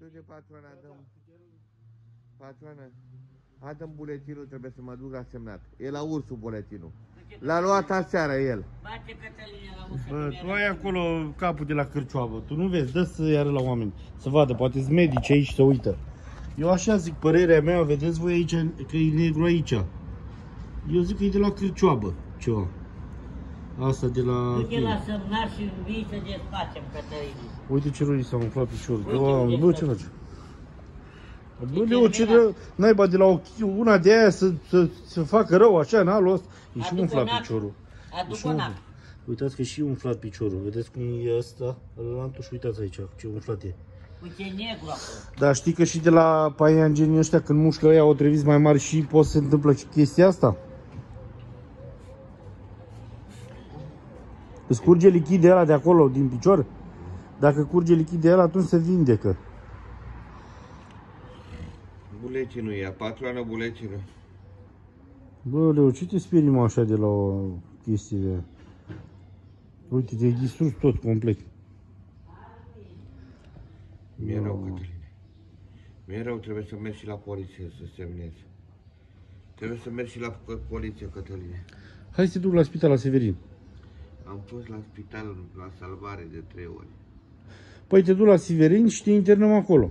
Du-te, patroană, patroană, adă-mi buletinul, trebuie să mă duc la semnat. E la ursul buletinul. L-a luat aseară el. Bă, tu ai acolo capul de la cârcioabă, tu nu vezi, dă să iară la oameni, să vadă, poate-s medici aici să uită. Eu așa zic, părerea mea, vedeți voi aici, că e negru aici. Eu zic că e de la cârcioabă, ceva. Asta de la... Du-te la semnar și vii să desfacem, Cătăline. Uite ce rău s-a umflat piciorul. Bă, ce faci? Bă, Leo, ce naiba de la una de aia să facă rău așa în halul ăsta. E și umflat piciorul. Aduc-o nap. Uitați că e și umflat piciorul. Vedeți cum e ăsta? Lantul și uitați aici ce umflat e. Uite, e negru acolo. Dar știi că și de la paianjenii ăștia când mușcă ăia o treviți mai mari și poate să se întâmplă și chestia asta? Îți curge lichid de ăla de acolo, din picior? Dacă curge lichid de ăla, atunci se vindecă. Bulecinul e, patroană, bulecinul. Bă, Leo, ce te sperii, mă, așa de la o chestie de aia? Uite, te-ai distrus tot, complet. Mi-e rău, Cătăline. Mi-e rău, trebuie să mergi și la poliție să semnezi. Trebuie să mergi și la poliție, Cătăline. Hai să te duc la spital la Severin. Am fost la spital, la salvare de 3 ori. Păi te duc la Severin și te internăm acolo.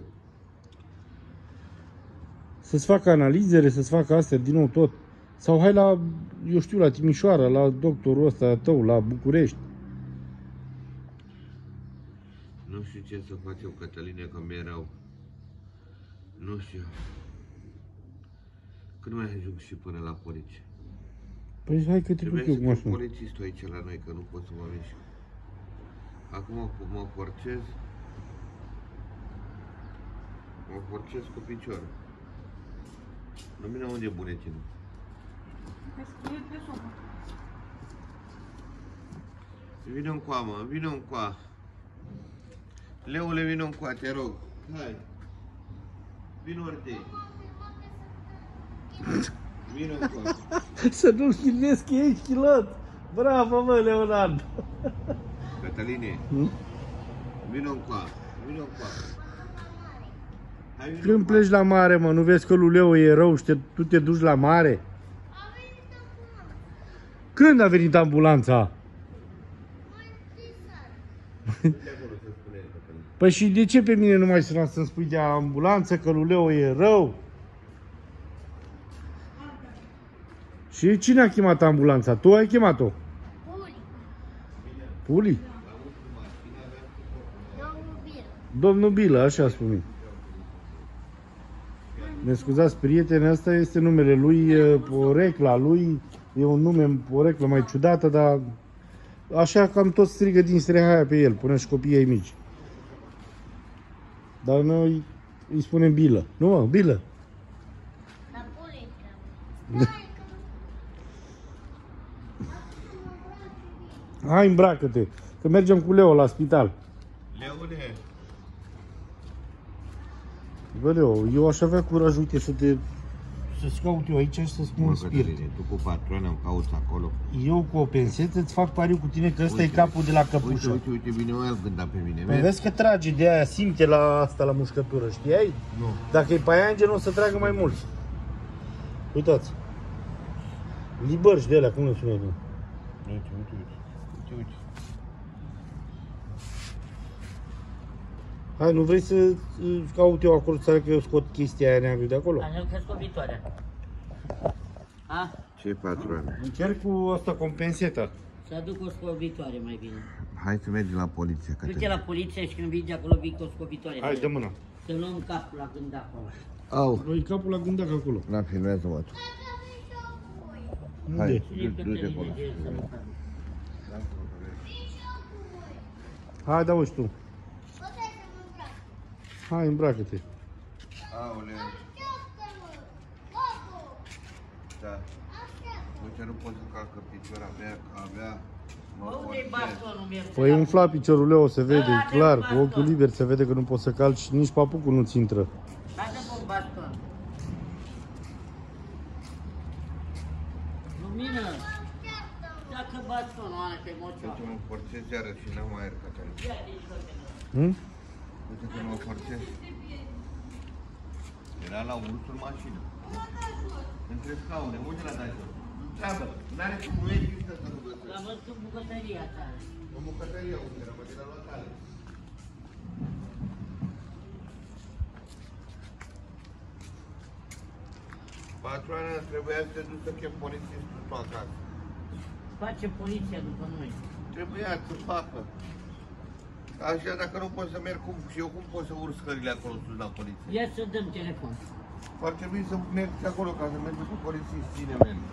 Să-ți facă analizele, să-ți facă astea din nou tot. Sau hai la, eu știu, la Timișoara, la doctorul ăsta tău, la București. Nu știu ce să fac eu, Cătăline, că mi-e rău. Nu știu. Când mai ajung și până la poliție? Păi hai că te duc eu cu mașina. Trebuie polițistul aici la noi, că nu pot să mă mișc. Acum mă forțez. Mă forțez cu piciorul. Nu vine unde e buletinul. Vino încoa, mă, vino încoa. Leule, vino încoa, te rog. Hai. Vino ori vino încoa. Să nu-l chilnesc, că ești chilot. Bravo, mă, Leonardo. Cătăline, vino încoa, vino încoa. Când pleci la mare, mă, nu vezi că lui Leo e rău și tu te duci la mare? Când a venit ambulanța? Păi și de ce pe mine nu mai suna să-mi spui de ambulanță, că lui Leo e rău? Și cine a chemat ambulanța? Tu ai chemat-o? Puli. Puli? Domnul Bilă. Domnul Bilă, așa spune. Ne scuzați, prietene, asta este numele lui, porecla lui, e un nume, poreclă mai ciudată, dar așa cam tot strigă din strehaia pe el, până și copiii ei mici. Dar noi îi spunem Bilă. Nu, mă, Bilă. La Puli. Hai, îmbracă-te, că mergem cu Leo la spital. Leule. Bă, Leo, eu aș avea curaj, uite, să-ți caut eu aici și să spun un spirit. Tu cu patroana îmi cauți acolo. Eu cu o pensetă îți fac pariu cu tine că ăsta e capul de la căpușă. Uite, vine el gânda pe mine. Păi vezi că trage de aia, simte la asta, la mușcătură, știai? Nu. Dacă e paianjen, o să tragă mai mult. Uitați. Libărși de alea, cum le spune? Uite. Hai, nu vrei să caut eu acolo, să arăt că eu scot chestia aia neagră de acolo? Am că scot viitoarea. A? Ce patroană? Încerc cu asta, cu penseta. Să aduc o scobitoare mai bine. Hai să mergem la poliție, Cătăline. Du-te la poliție și când vii de acolo vii cu o scobitoare. Hai, dă mâna. Să luăm capul la gândac acolo. Au. Noi capul la gândac acolo. Na, filmează-mă tu. Unde? Hai, du-te acolo. Hai, da, uși tu. Hai, îmbracă-te. Aoleu. Da. Uite, nu pot să calcă piciora mea, că abia mă Unde-i bastonul meu? Păi umfla piciorul Leo, se vede, e clar, cu ochiul liber se vede că nu poți să calci și nici papucul nu-ți intră. Bagă-mă un baston. Lumină! Dacă bastonul, Ana, că-i mocioară. Uite, mă forțez iară și n-am aer, Cătăline. Ia, nici nu te Hmm? Uite că mă forțez. Era la urs în mașină. Între scaune, unde l-a dat jos? Treabă, n-are cum, nu există să nu găsești. L-am văzut în bucătăria ta. O bucătărie unde era, mă, de la locale. Patroana, trebuia să te duci să chem polițistul tu acasă. Face poliția după noi. Trebuia să facă. Așa, dacă nu pot să merg, cum, și eu cum pot să urc scările acolo sus la poliție? Ia să dăm telefon. Ar trebui să merg acolo ca să merg cu polițist, cine merge.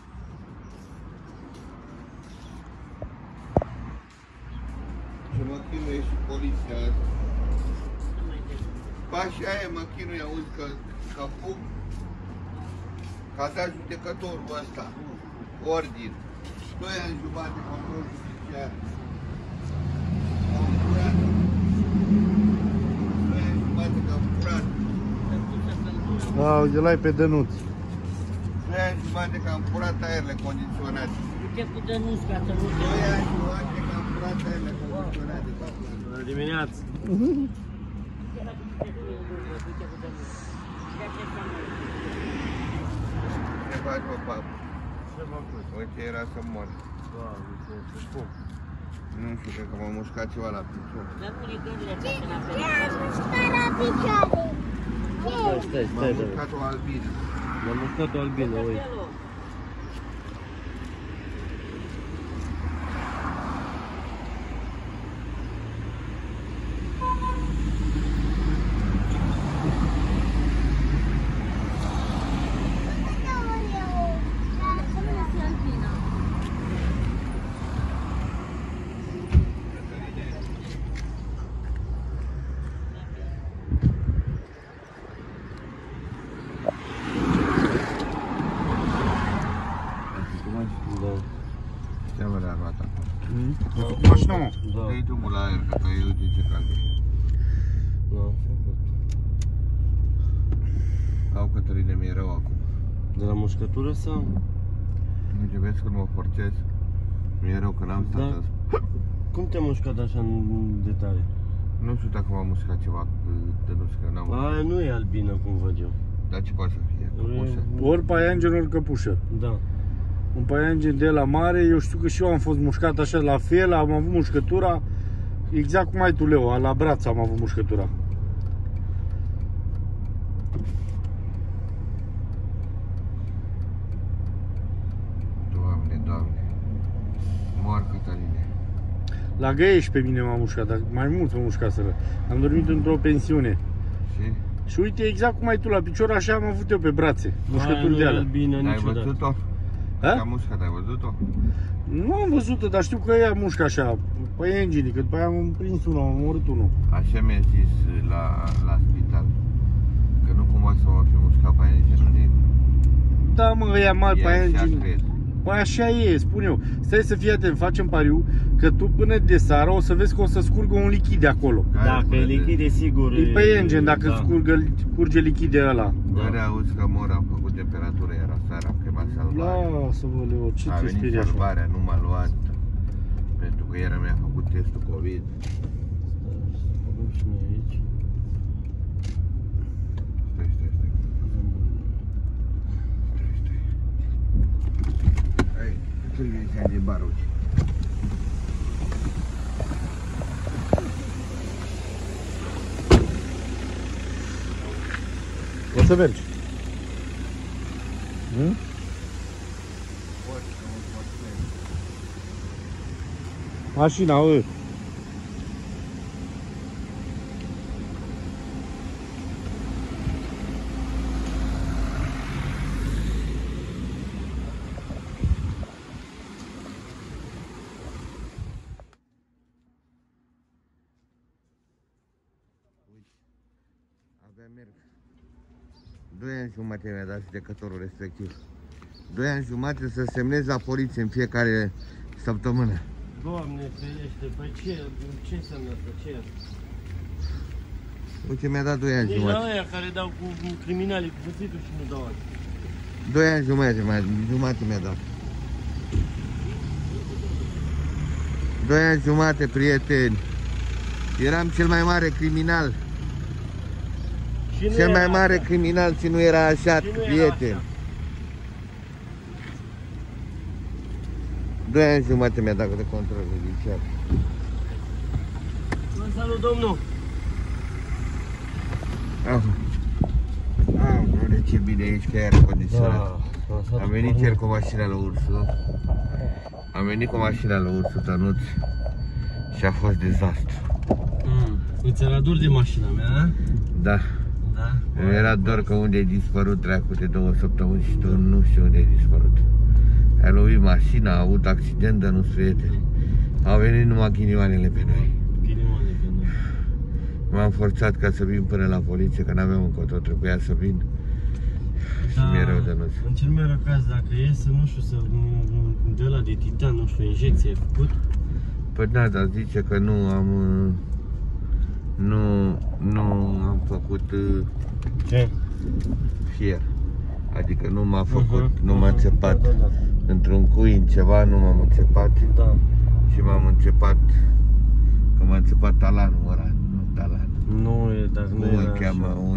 Și mă chinuie și poliția asta. Nu mai des. Ba și aia mă chinuie, auzi că fug, că a dat judecătorul ăsta, ordin. 2 ani jumate control judiciar. Am furat. 2 ani jumate că am furat. Uite, l-ai pe Dănuț. 2 ani jumate că am furat aerele condiționate. Du-te cu Dănuț ca să nu 2 ani jumate că am furat aerele condiționate. Bună dimineața! Ce faci, mă, papă? Ce m-a pus? Uite, era să mor. Doamne, ce cum? Nu știu, cred că m-a mușcat ceva la picior. Dar pune gândile ca să n-a Ce-a mușcat la picioare? Ce? M-a mușcat o albină. M-a mușcat o albină, uite. Da. Ce-am le-a luat acum? Mașina, mă. Da. Dă-i drumul la aer, că eu de ce cald. Da, am făcut. Au, Cătăline, mi-e rău acum. De la mușcătură sau? Nu ce vezi când mă forțez? Mi-e rău că n-am stat Da. azi. Cum te-a mușcat așa în detalii? Nu știu dacă m-a mușcat ceva de nu știu, că n-am... Aia nu e albină, cum văd eu. Dar ce poate să fie? Căpușă? Ori paianjen, ori căpușă. Da. Un paianjen de la mare, eu știu că și eu am fost mușcat așa la fel, am avut mușcătura, exact cum ai tu, Leo, la braț am avut mușcătura. Doamne, Doamne. Mor, Cătăline. La Găiești pe mine m-a mușcat, dar mai mult m-a mușcaseră. Am dormit într-o pensiune. Și? Și uite, exact cum ai tu la picior, așa am avut eu pe brațe, mușcături de Aia nu e alea. albină Ai niciodată. văzut-o? Ha? Te-a mușcat, ai văzut-o? Nu am văzut-o, dar știu că ea mușcă așa, păienjenii, că după aia am prins unul, am omorât unul. Așa mi-a zis la spital. Că nu cumva să mă fi mușcat paienjenul din... Da, mă, ăia mari, E așa, păienjenii. cred. Păi așa e, spun eu. Stai să fii atent, facem pariu că tu până de seară o să vezi că o să scurgă un lichid de acolo. Dacă e lichid, e sigur. E păienjen dacă da. curge lichid de ăla. Bă, auzi că mor, am făcut temperatură, era seara, am chemat salvare. Lasă-mă, Leo, ce A te venit sperii așa? salvarea, nu m-a luat. Pentru că ieri mi-a făcut testul COVID. Avem și noi aici. Stai. Hai, tu vei de baruci. O să mergi. Mașina, bă. Abia merg. 2 ani jumate mi-a dat judecătorul respectiv. 2 ani jumate să semnez la poliție în fiecare săptămână. Doamne ferește, păi ce înseamnă asta? Ce e? Uite, mi-a dat 2 ani Deci la jumate. aia care dau cu criminalii cu cuțitul și nu dau așa. 2 ani jumate mi-a dat. 2 ani jumate, prieteni. Eram cel mai mare criminal. Cel mai mare criminal și nu era așa, prieten. 2 ani jumate mi-a dat de control judiciar. Salut, domnul! Doamne, ce bine ești, că e aer condiționat. Am venit ieri cu mașina la Ursul. Am venit cu mașina la Ursul, Tănuț, și a fost dezastru. Îți era dor de mașina mea, Da. Da? Îmi era dor că unde ai dispărut, dracu, de 2 săptămâni și tu nu știu unde ai dispărut. Ai lovit mașina, a avut accident, dar nu prieteni. Au venit numai ghinioanele pe noi. Ghinioane pe noi. M-am forțat ca să vin până la poliție, că n-aveam încotro, trebuia să vin. Și mi-e rău de nu. În cel mai rău caz, dacă e să, nu știu, să de ăla de titan, nu știu, injecție ai făcut? Păi da, dar zice că nu am... Nu am făcut Ce? fier. Adică nu m-a făcut, nu m-a înțepat într-un cui, în ceva, nu m-am înțepat. Da. Și m-am înțepat, că m-a înțepat talanul ăla, nu talan. Nu e, dacă nu Cum era îl cheamă, așa.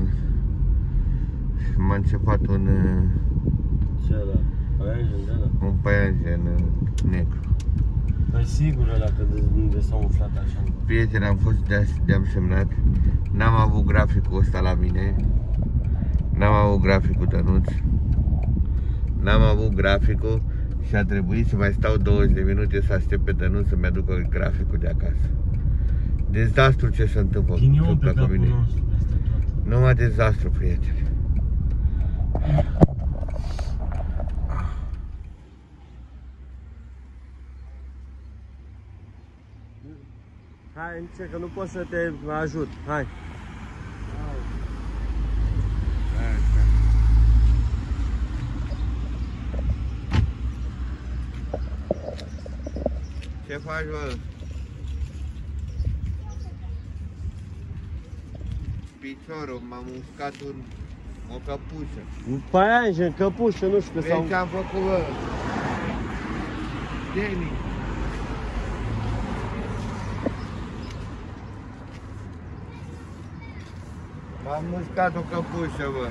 m-a înțepat un Ce ăla? Paianjen de ăla? un paianjen negru. Păi sigur ăla, că de s-a umflat așa. Prieten, am fost de-am semnat. N-am avut graficul ăsta la mine. N-am avut graficul, Tănuț. N-am avut graficul și a trebuit să mai stau 20 de minute să aștept pe Tănuț să-mi aducă graficul de acasă. Dezastru ce se întâmplă cu Ghinion pe capul mine. nostru, peste tot. Numai dezastru, prieteni. Hai, încerc, că nu pot să te ajut. Hai. Ce faci, bă? Piciorul, m-a muscat o căpușă. Paianjen, căpușă, nu știu, că Vezi s-au... ce am făcut, bă? Deni. M-am muscat o căpușă, bă.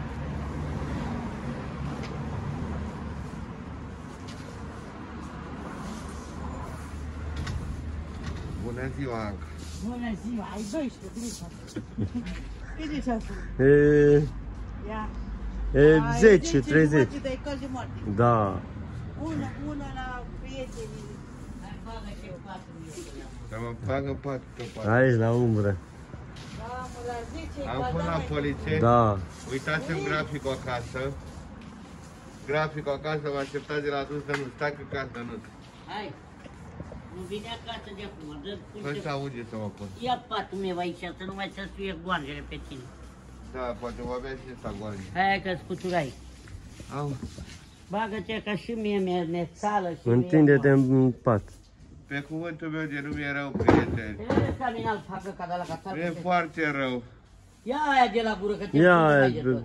Bună ziua, Anca. Bună ziua, ai 12, Grifa. Cât ești acum? Ia. 10, 30. De căl de moarte. Da. Una la prietenii. Hai, bagă și eu 4.000. Să mă facă 4 pe 4. Aici, la umbră. Da, mă, la 10 Am fost la poliție. Da. Uitați-mi graficul acasă. Graficul acasă, vă așteptați de la adus de nu. Stai că casă nu. Hai. Nu vine acasă de acum, dă Păi să auge să mă pun. Ia patul meu aici, să nu mai să suie goanjele pe tine. Da, poate vă avea și ăsta goange. Hai că scuturai. Au. Bagă-te că și mie mi-e țală și Întinde-te în pat. Pe cuvântul meu de nu mi-e rău, prieteni. Trebuie să caminal facă ca de la casă. Mi-e foarte rău. Ia aia de la gură că te Ia pune aia. mai de tot.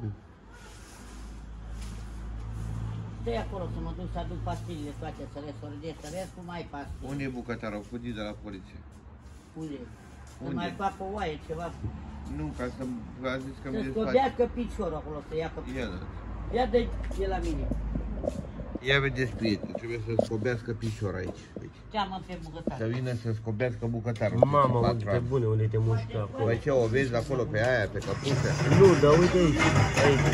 Stai acolo să mă duc să aduc pastilele toate, să le sordesc, să vezi cum ai pastile. Unde e bucătarul? Au fugit de la poliție. Unde? Să Unde? mai facă o oaie ceva. Nu, ca să a zis că Să mi-e desface. scodească piciorul acolo, să ia Ia, da. Ia de la mine. Ia vedeți, prieteni, trebuie să scobească piciorul aici. Uite. Cheamă pe bucătar. Să vină să scobească bucătarul. Mamă, Patru uite, ani. bune, unde te mușcă acolo. Păi ce, o vezi acolo pe aia, pe căpușă? Nu, dar uite aici. Aici.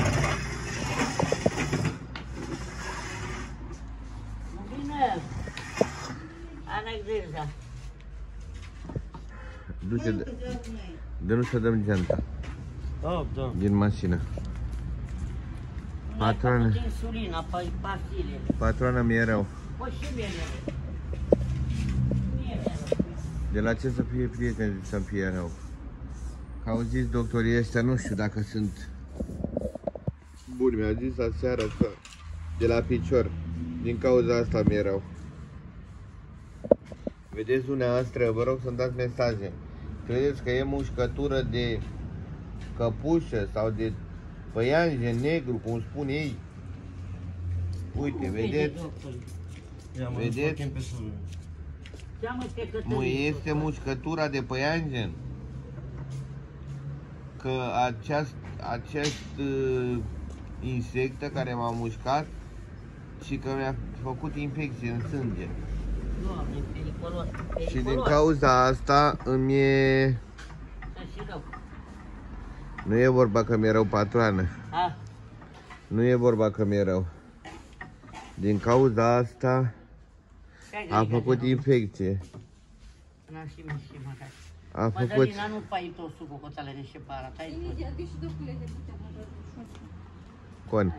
Nu vine. Anexeza. Du-te, de nu să dăm geanta Ah, da. din mașină. Patroane. Nu ai făcut insulina, pastile. Patroana mi-e rău. Păi și mie rău. Mie rău. De la ce să fie prieteni să-mi fie rău? Că au zis doctorii ăștia, nu știu dacă sunt buni, mi-a zis aseară că de la picior, din cauza asta mi-e rău. Vedeți dumneavoastră, vă rog să-mi dați mesaje. Credeți că e mușcătură de căpușă sau de păianjen negru, cum spun ei? Uite, vedeți? Ia, mă, Vedeți? facem pe sus. Cheamă-te Mă, este mușcătura de păianjen. că acest insect care m-a mușcat și că mi-a făcut infecție în sânge. Doamne, periculos. Și din cauza asta îmi e... Și rău. Nu e vorba că mi-e rău, patroană. A? Nu e vorba că mi-e rău. Din cauza asta a făcut infecție. N-am și miști măcar. A făcut... Mădălina, nu pai tot sucul cu tale de separat. Hai, Con.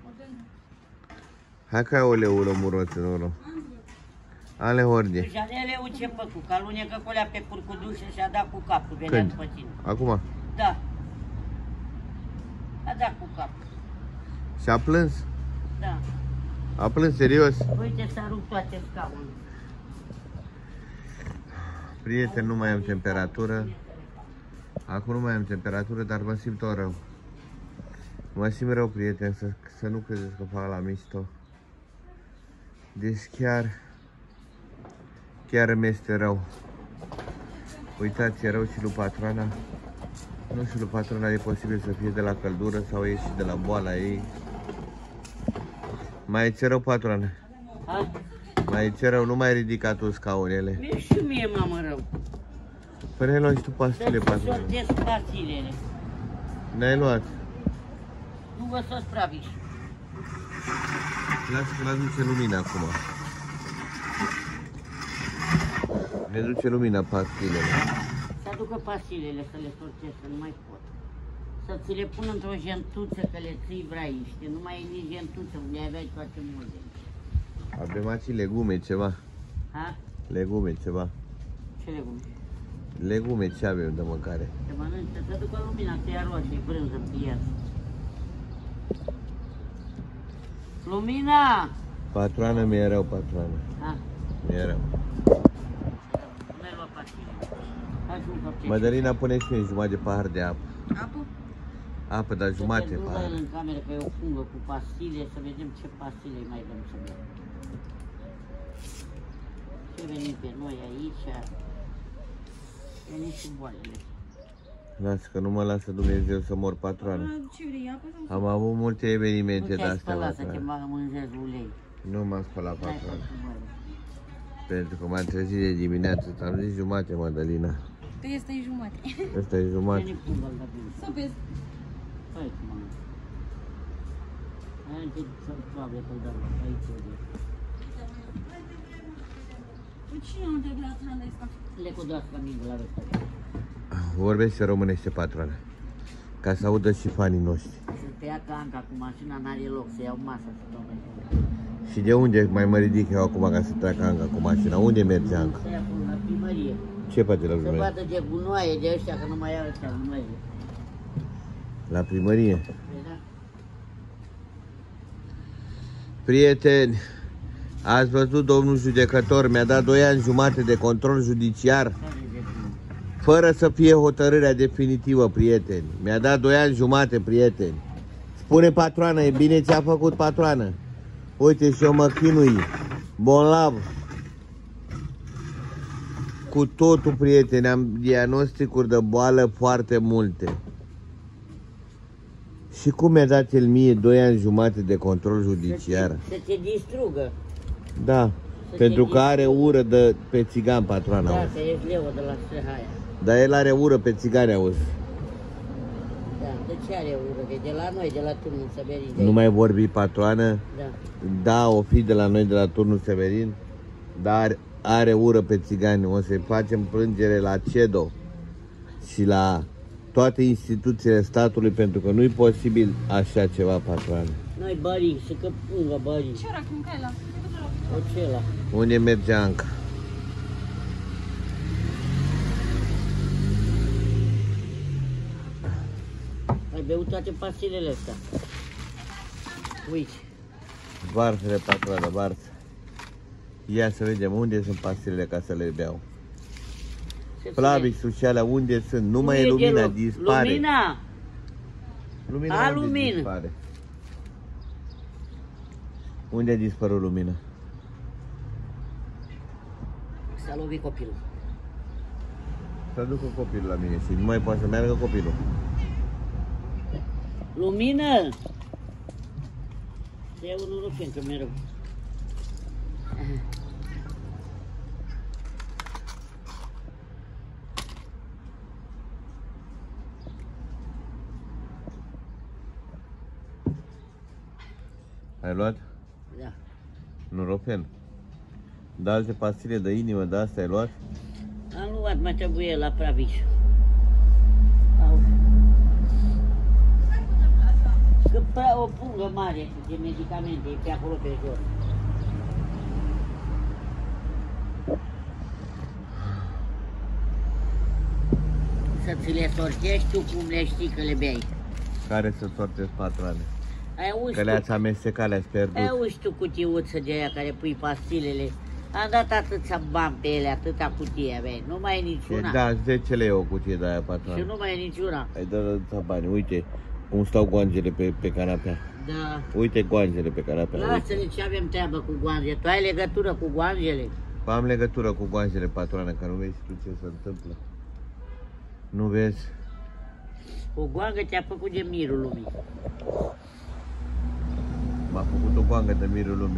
Hai că ai oleul muros în urmă. Ale horde. Și aleleu ce făcut? Că alunecă cu alea pe curcuduș și a dat cu capul. Venea Când? după tine. Acum. Da. A dat cu capul. Și a plâns? Da. A plâns serios? Uite, s-a rupt toate scaunele. Prieten, nu mai am temperatură. Acum nu mai am temperatură, dar mă simt tot rău. Mă simt rău, prieten, să nu credeți că fac la mișto. Deci chiar îmi este rău. Uitați, e rău și lui patroana. Nu știu, lui patroana e posibil să fie de la căldură sau e și de la boala ei. Mai ți rău, patroana? Ha? Mai ți rău, nu mai ridica tu scaunele. Mie și mie m-am rău. Păi ne-ai luat și tu pastile, Să patroana. sortez pastilele. Ne-ai luat. Nu vă să spraviși. Lasă că l-aduce lumina acum. Ne duce lumina pastilele. Să aducă pastilele să le sortez, că nu mai pot. Să ți le pun într-o gentuță, că le ții vraiște. Nu mai e nici gentuță, unde aveai toate multe. Avem aici legume, ceva. Ha? Legume, ceva. Ce legume? Legume, ce avem de mâncare? Te mănânci, să ducă lumina, că ia roșie, brânză, piață. Lumina! Patroană, mi-e rău, patroană. Ha? Mi-e rău. Nu mi-ai luat pastile. Hai să nu fac. Mădălina, pune și mie jumătate de pahar de apă. Apă? Apă, dar jumate Să pahar. în cameră, că e o fungă cu pastile, să vedem ce pastile îi mai dăm să bea. Ce venim pe noi aici? Venim și boalele. Lasă că nu mă lasă Dumnezeu să mor, patroană. Ce vrei, apă sau? Am avut multe Nu evenimente de te-ai astea, spălat să te patroană. mânzezi ulei. Nu m-am spălat, Hai, patroană. făcut boale. Pentru că m-am trezit de dimineață, am zis jumate, Mădălina. Pe este jumătate. Ăsta e jumate. Veni fungă la bine. Să vezi. Hai cum am. Hai încât să-l proabe că-l dau aici. Cine nu trebuie la tranda asta? Le cu doar flamingă la răstă. Vorbește românește, patroană. Ca să audă și fanii noștri. Să te ia ca Anca cu mașina, n-are loc, să iau masa să dau mai mult. Și de unde mai mă ridic eu acum ca să treacă Anca cu mașina? Unde merge Anca? Să ia până la primărie. Ce face la Să primărie? vadă de gunoaie de ăștia, că nu mai au ăștia gunoaie. La primărie. Păi da. Prieteni, ați văzut domnul judecător, mi-a dat 2 ani jumate de control judiciar, Care de bine. fără să fie hotărârea definitivă, prieteni. Mi-a dat 2 ani jumate, prieteni. Spune patroană, e bine ce a făcut patroană? Uite și eu mă chinui, bolnav. Cu totul, prieteni, am diagnosticuri de boală foarte multe. Și cum mi-a dat el mie 2 ani jumate de control judiciar? Să te distrugă. Da, pentru că are ură de pe țigan, patroana. Da, auzi. că ești leu de la Șehaia. Dar el are ură pe țigani, auzi. Da, de ce are ură? Că de la noi, de la turnul Severin. Nu mai vorbi, patroană. Da. Da, o fi de la noi, de la turnul Severin, dar are ură pe țigani. O să-i facem plângere la CEDO și la toate instituțiile statului, pentru că nu-i posibil așa ceva, patroană. Noi bării, să că pungă bării. Ce ora cum cai la? Ocela. Unde merge Anca? Ai beut toate pastilele astea. Uite. Varsele, patroană, varsă. Ia să vedem unde sunt pastilele ca să le beau. Ce Plavixul și alea unde sunt? Nu mai e e lumina, deloc. dispare. Lumina! Lumina A, unde lumină. dispare? Unde a dispărut lumina? S-a lovit copilul. Să ducă copilul la mine și nu mai poate să meargă copilul. Lumină! Să iau unul rufen, că mereu. Ai luat? Da. Nurofen. Da, alte pastile de inimă, de asta ai luat? Am luat, mai trebuie la Praviș. Că o pungă mare de medicamente e pe acolo pe jos. Să ți le sortești tu cum le știi că le bei. Care să sortezi, patroane? Ai auzi Că le-ați amestecat, le-ați pierdut. ai auzi tu cutiuță de aia care pui pastilele. Am dat atâția bani pe ele, atâta cutie aveai. Nu mai e niciuna. Da, 10 lei o cutie de aia, Și patroane. nu mai e niciuna. Ai dat atâția bani, uite cum stau goangele pe canapea. Da. Uite goangele pe canapea. uite. Lasă-ne ce avem treabă cu goangele. Tu ai legătură cu goangele? Am legătură cu goangele, patroane, că nu vezi tu ce se întâmplă. Nu vezi? O goangă te-a făcut de mirul lumii. M-a făcut o goangă de mirul lumii.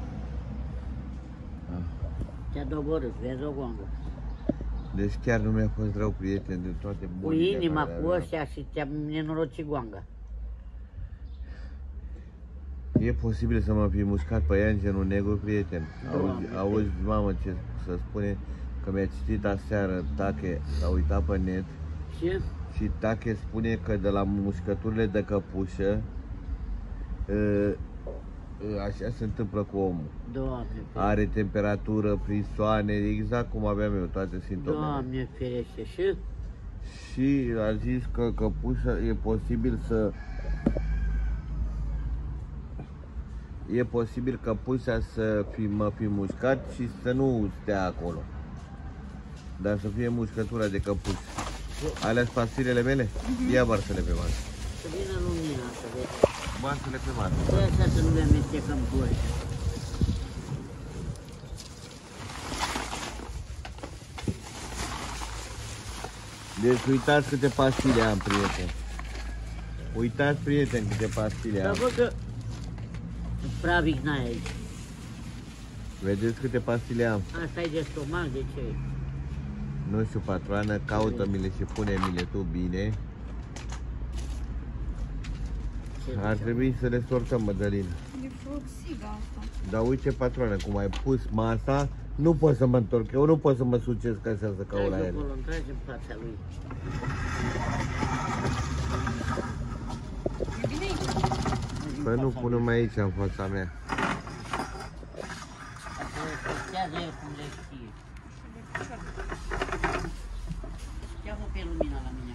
Te-a doborât, vezi o goangă. Deci chiar nu mi-a fost rău, prieten, de toate Cu bolile inima, care cu aveam. ăștia și te-a nenorocit goanga. E posibil să mă fi mușcat pe ea în genul negru, prieten. Auzi, mamă, ce să spune, că mi-a citit aseară Tache, s-a uitat pe net Ce? și Tache spune că de la mușcăturile de căpușă, așa se întâmplă cu omul. Doamne, Are temperatură, frisoane, exact cum aveam eu, toate simptomele. Doamne ferește. Și? Și a zis că căpușa e posibil să... E posibil căpușa să mă fi mușcat și să nu stea acolo. Dar să fie mușcătura de căpușă. Alea sunt pastilele mele? Ia varsă-le pe masă. Să vină lumina să vezi. Varsă-le pe masă. De asta să nu le amestecăm cu ăștia. Deci uitați câte pastile am, prieteni. Uitați, prieteni, câte pastile Dar am. văd că Pravic n-ai aici. Vedeți câte pastile am? Asta e de stomac, de ce? Nu știu, patroană, caută-mi-le și pune-mi-le tu bine. Ce Ar trebui să le sortăm, Mădălina. E fluxiga asta. Dar uite, patroană, cum ai pus masa, nu pot să mă întorc. Eu nu pot să mă sucesc așa să caut la Tragi ele. acolo, tragi în fața lui. E bine aici. Păi nu punem aici, în fața mea. Asta o sortează el cum le știe. Cheamă pe lumina la mine.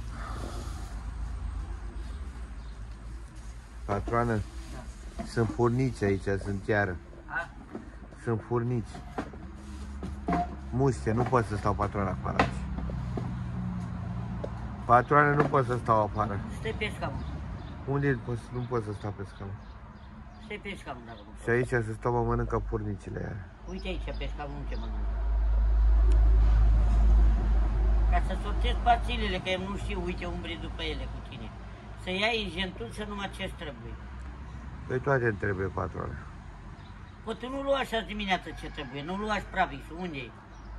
Patroană, sunt furnici aici, sunt chiar. A? Sunt furnici. Muște, nu pot să stau, patroană, afară aici. Patroană, nu pot să stau afară. Stai pe scaun. Unde nu pot să stau pe scaun? Stai pe scaun dacă nu Și aici să stau, mă mănâncă furnicile aia. Uite aici pe scaun ce mănâncă. Ca să sortezi pastilele, că eu nu știu, uite, umbri după ele cu tine. Să iei în gentuță numai ce-ți trebuie. Păi toate îmi trebuie, patroană. Păi tu nu lua așa dimineața ce trebuie, nu lua Pravisul, unde e?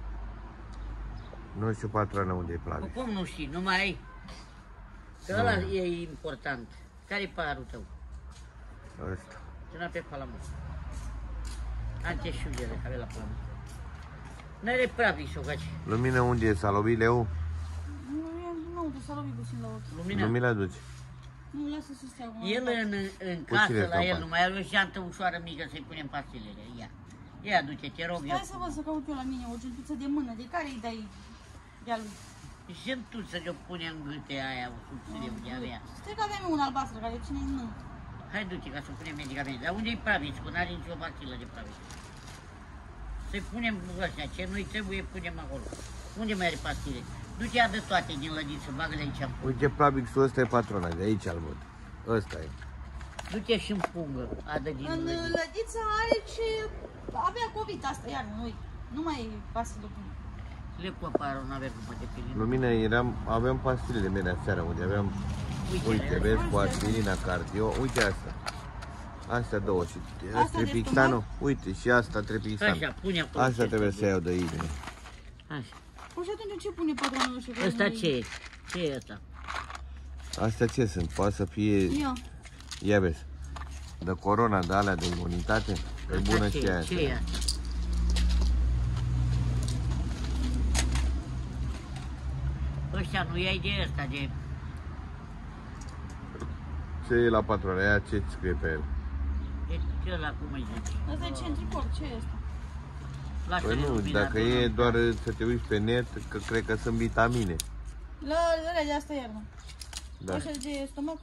Nu știu, patroană, unde-i Păi Praviș. cum nu știi, nu mai ai? Că ăla e important. Care-i parul tău? Ăsta. Cina pe palamă. Anteșugere care la palamă. N-are Pravisul, gaci. Lumină, unde e Salovileu? Nu, tu s-a lovit puțin la ochi. Lumina. Nu mi-l aduci. Nu, lasă să stea. El în Cu casă cine la stau el, bani? numai are o jantă ușoară mică să-i punem pastilele. Ia. Ia, du-te, te rog eu. Hai să văd să caut eu la mine o gentuță de mână. De care îi dai de-a lui? Jantuță de-o pune în gâte aia, o subțire de avea. Stai că aveam eu un albastră care ține în mână. Hai, du-te ca să punem medicamente. Dar unde-i Praviț? Că n-are nicio pastilă de Praviț. Să-i punem ăștia, ce nu-i trebuie, punem acolo. Unde mai are pastile? Du-te, adă toate din lădiță, bagă-le aici în pungă. Uite, Plavixul ăsta e, patrona, de aici îl văd. Ăsta e. Du-te și în pungă, adă din În lădiță. lădiță are ce... Avea COVID asta, iar nu-i. Nu mai e pastilă cu Le cu aparul, n-avea cum de pe Lumină, aveam pastilele mele aseară, unde aveam Uite, vezi, cu aspirina cardio. Uite asta. Astea două și Asta de trepixanul. Uite, și asta trepixanul. Așa, pune acolo. Asta ce trebuie să iau de aici. Așa. Păi și atunci ce pune patronul ăsta? Ăsta ce e? Ce e ăsta? Astea ce sunt? Poate să fie... Ia. Ia vezi. De corona, de alea de imunitate. E bună și aia. Ce e asta? Ăștia nu iai de ăsta, de... Ce e la patrona? Aia ce scrie pe el? de ce ăla, cum îi zice? Asta e centrifor, ce e asta? Păi nu, dacă e doar să te uiți pe net, că cred că sunt vitamine. La alea de asta iarnă. Da. Așa de stomac?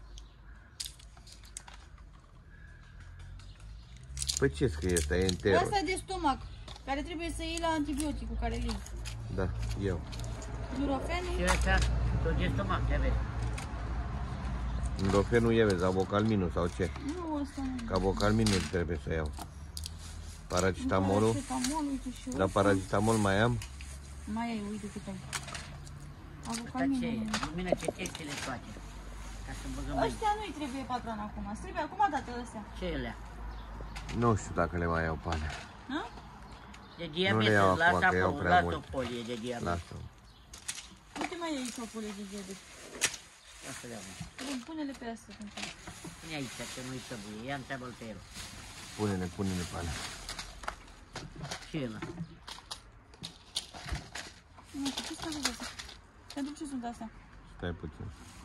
Păi ce scrie asta? E entero. Asta e de stomac, care trebuie să iei la antibioticul care îl iei. Da, eu. Nurofenul. Și ăsta, tot de stomac, te vezi. Nurofenul e, vezi, abocalminul sau ce? Nu, ăsta nu. Că abocalminul trebuie să iau. Paracetamolul. Paracetamol, uite și Dar ăsta. paracetamol mai am? Mai ai, uite cât ai. Ăsta ce e? Lumină ce textile toate. Ca să băgăm mai... Ăștia nu-i trebuie patron acum. Îți trebuie acum date ăstea. Ce e alea? Nu știu dacă le mai iau pe alea. Ha? De Nu diabet, le iau lasă acum, că iau acolo, prea lasă mult. o folie de diabet. Lasă. Uite mai ai aici o folie de diabet. Ia să le iau. Bun, pune-le pe asta. Pune aici, că nu-i trebuie. Ia întreabă-l pe el. Pune-le pe alea. Ce e ăla? Nu știu, ce stai cu asta? Pentru ce sunt astea? Stai puțin.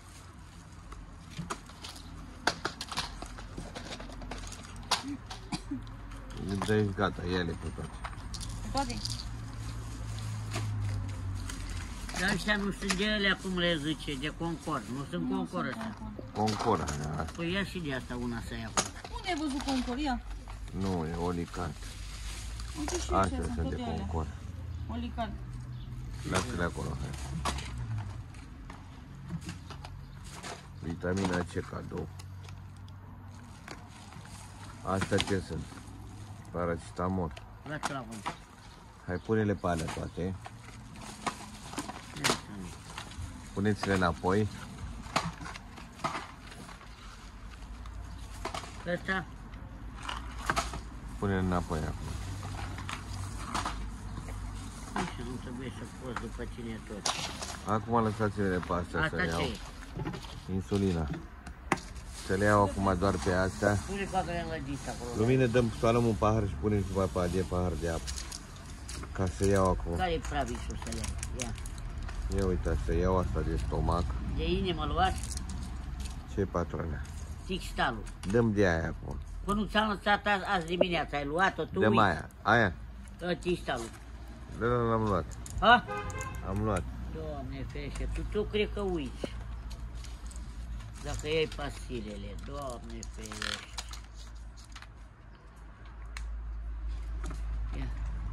Deci gata, ia-le pe toate. Toate? Dar ăștia nu sunt de alea, cum le zice, de concord. Nu sunt concord ăsta. Concora, da. Păi ia și de asta una să ia acolo. Unde ai văzut concor? Ia. Nu, e olicat. Uite și Astea ăștia sunt sunt tot de de alea. concor. Olicat. Lasă-le acolo, hai. Vitamina C cadou. Astea ce sunt? Paracetamol. Lasă-l acolo. Hai, pune-le pe alea toate. Puneți-le înapoi. Ăsta? Pune-le înapoi acum. Așa, nu trebuie să poți după cine tot. Acum lăsați-le pe astea să Asta le ce iau. e? Insulina. Să le iau acum doar pe astea. Pune bagă-le în lădiță acolo. Lumine, dăm, scoalăm un pahar și punem ceva pe pahar de apă. Ca să iau acum. Care e pravisul să le ia? Ia uite asta, iau asta de stomac. De inimă luați? Ce patrone? Tixtalul. Dăm de aia acum. Până nu ți-am lăsat azi dimineața, ai luat-o tu? Dăm aia. Aia? Tixtalul. Da, l-am luat. Ha? Am luat. Doamne ferește, tu cred că uiți. Dacă iei pastilele, Doamne ferește. Ia.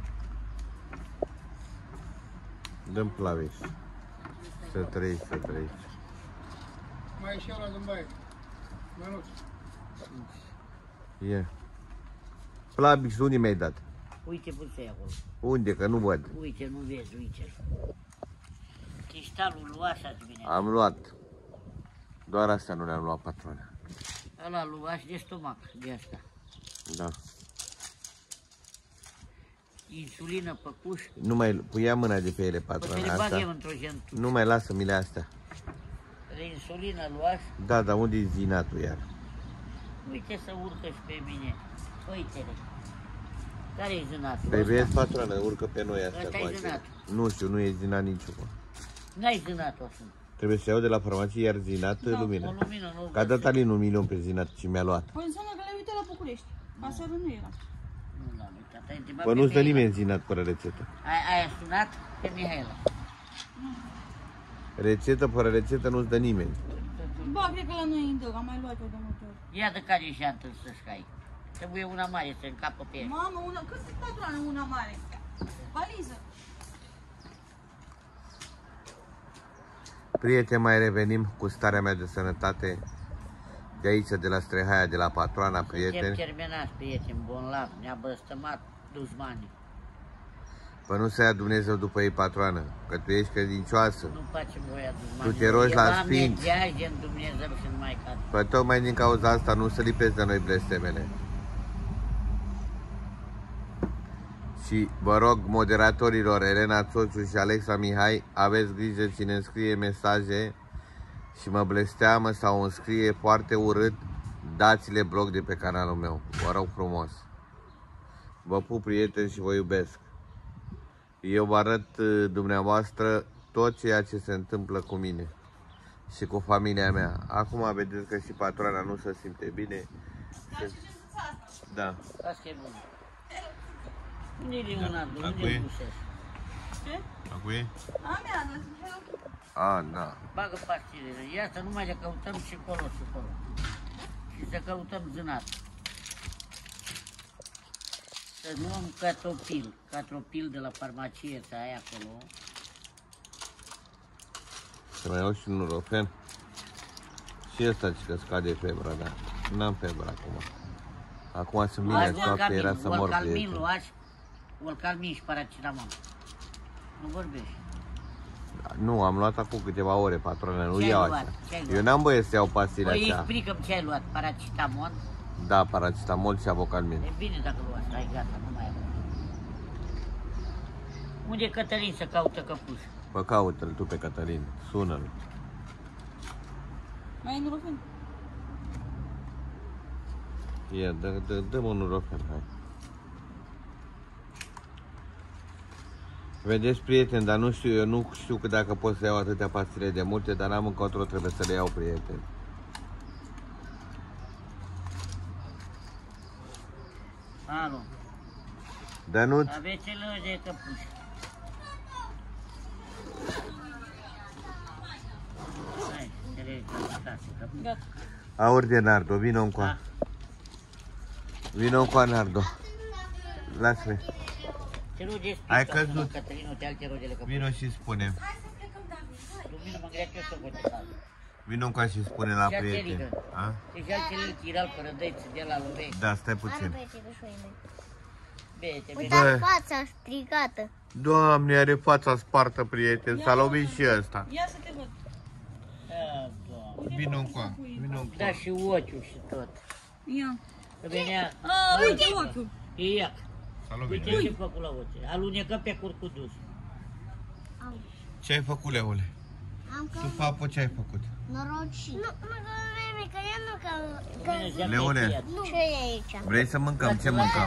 Dăm clavis. Să trăiți, să trăiți. Mai ieși ăla din baie. Mănuț. Ia. Plavix, unde mi-ai dat? Uite puțin acolo. Unde? Că nu văd. Uite, nu vezi, uite. Cristalul lua așa dimineața. Am luat. Doar asta nu le-am luat, patrone. Ăla lua și de stomac, de asta. Da. Insulină pe cuș. Nu mai puia mâna de pe ele, Poate patrone. le bagem Asta. într-o gentul. Nu mai lasă-mi-le astea. De insulină luați. Da, dar unde e zinatul iar? Uite să urcă și pe mine. Uite-le. Care-i zânatul? Păi ăsta? vezi, patrone, urcă pe noi astea Ăsta cu e astea. zinatul. Nu știu, nu e zinat niciunul. N-ai zânatul ăsta. Trebuie să iau de la farmacie iar zinat O lumină. lumină, nu. Că a dat Alin 1 milion pe zinat și mi-a luat. Păi înseamnă că le-ai uitat la București. Aseară nu era. Nu l-am uitat. Ai întrebat Bă, pe nu-ți dă Mihaela. nimeni zinat fără rețetă. Ai sunat pe Mihaela. Rețetă fără rețetă nu-ți dă nimeni. Ba, cred că la noi îi dă, am mai luat eu de multe ori. Ia de care jantă să-și cai. Trebuie una mare să încapă pe el. Mamă, cât sunt patroane una mare? Valiză. Prieteni, mai revenim cu starea mea de sănătate de aici, de la Strehaia, de la patroana, Suntem prieteni. terminați, prieteni, bolnavi, ne-a blăstămat dușmanii. Păi nu să ia Dumnezeu după ei, patroană, că tu ești credincioasă. Nu face voia Tu te rogi la sfinți. Doamne, în Dumnezeu și nu mai cad. Păi tocmai din cauza asta nu se lipesc de noi blestemele. Și vă rog, moderatorilor Elena Țoțu și Alexa Mihai, aveți grijă cine înscrie mesaje și mă blesteamă sau înscrie foarte urât, dați-le bloc de pe canalul meu. Vă rog frumos. Vă pup, prieteni, și vă iubesc. Eu vă arăt dumneavoastră tot ceea ce se întâmplă cu mine și cu familia mea. Acum vedeți că și patroana nu se simte bine. Da. Asta e bun. Unde e Leonardo? Unde e Bușeș? Ce? Acu e? A mea, A, da. Bagă pastilele. Ia să nu mai le căutăm și acolo și acolo. Și să căutăm zânat. Să nu am catropil de la farmacie, să ai acolo. Să mai iau și un Nurofen. Și ăsta ce că scade febra, da. N-am febra acum. Acum sunt bine, că era să mor, prieten. Volcalmin și paracetamol. Nu vorbești. Nu, am luat acum câteva ore, patroane, nu Ce-ai iau luat? așa. Ce-ai luat? Eu n-am voie să iau pastile Păi astea. explică-mi ce ai luat. Paracetamol? Da, paracetamol și avocalmin. E bine dacă luați. Hai, gata, nu mai am. Unde e Cătălin să caută căpuș? Bă, caută-l tu pe Cătălin, sună-l. mai e Nurofen? Ia, dă-mă un Nurofen, hai. Vedeți, prieteni, dar nu știu, eu nu știu că dacă pot să iau atâtea pastile de multe, dar n-am încotro, trebuie să le iau, prieteni. Alo. Dănuț, Aveți lăi de căpuș. Hai, te le acasă, căpuș. Gata. aur de Nardo, vino încoa. Vino încoa, Nardo. Lasă-le. Te roge Ai spiritul acum, căzut. Cătălin, te alte roge de căpuș. Vino și spune. Lumina mă grea că eu să vă te salve. Vino încoa și spune la Ce prieteni. țelică? A? Deci altele tiral fără dăiți de la lui. Da, stai puțin. Bine, te Bă. Uitați fața strigată. Doamne, are fața spartă, prieten. S-a lovit și ăsta. Ia să te văd. Vino încoa. Vino încoa. Da, și ochiul și tot. Ia. Că venea... Uite ochiul. E iac. S-a lovit. Uite ce făcut la ochi. Alunecă pe curcudus. Ce ai făcut, Leule? Am Tu, papo, ce ai făcut? norocit. Nu, că eu nu că... Leule. Ce e aici? Vrei să mâncăm? Ce mâncăm?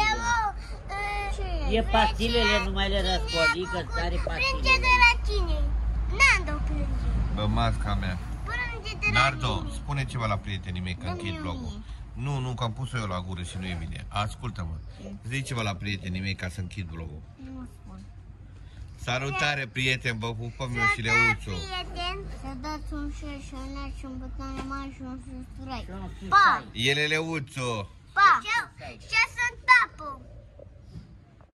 E pastilele, nu mai le răscoli, că are Plânge pastile. de la tine. Nando plânge. Bă, masca mea. Plânge de la Nardo, mine. spune ceva la prietenii mei, că Dă-mi închid mie. vlogul. Nu, că am pus-o eu la gură și nu e bine. Ascultă-mă. Zici ceva la prietenii mei ca să închid vlogul. Nu spun. Salutare, prieteni, vă pupăm eu și Leuțu. Prieten, să dați un share și un like și un buton de mare și un subscribe. Și un Pa! El e Leuțu. Pa! Ce sunt papu?